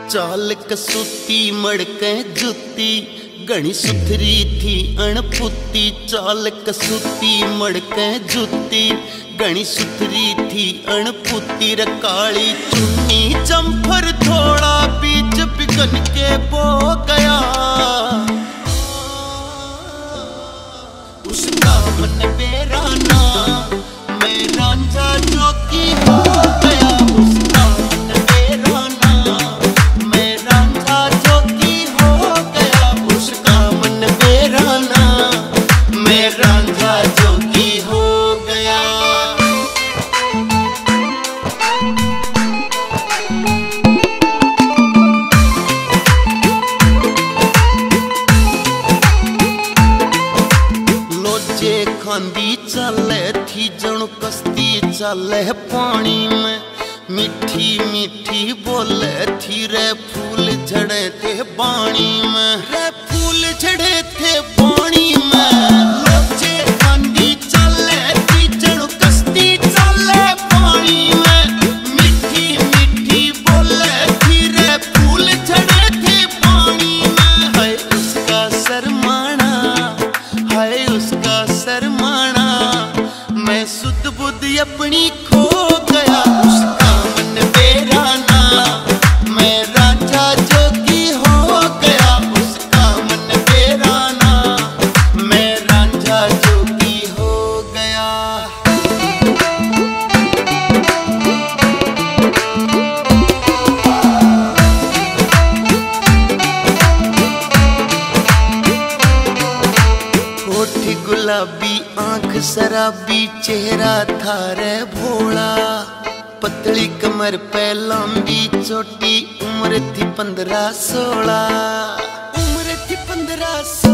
चाल कसूती मड़के जुती घनी सुथरी थी अणपुती। चाल कसूती मड़के जुती घनी सुथरी थी अणपुती। काली चुन्नी जम्फर थोड़ा बीच बिगन के बो गया। उसका मन बेराना मैं रांझा जोगी हो गया। उसका मन बेराना मैं रांझा जोगी हो गया। उसका मन बेराना मैं रांझा जोगी हो गया। लोचे खांदी चले थी जणु कश्ती चले पानी में। मीठी मीठी बोले थी रे फूल झड़े थे पानी में। रे फूल झड़े थे पानी में। लोचे खांदी चले थी जणु कश्ती चले पानी में। मीठी मीठी बोले थी रे फूल झड़े थे पानी में। है उसका शर्माना है उसका शर्माना मैं सुध बुद्ध अपनी खो गया। उसका मन बेराना मैं रांझा जोगी हो गया। उसका मन बेराना मैं रांझा जोगी हो गया। होठ गुलाबी आंख शराबी चेहरा था रे भोला। पतली कमर पे लंबी चोटी उम्र थी 15-16। उम्र थी 15-16।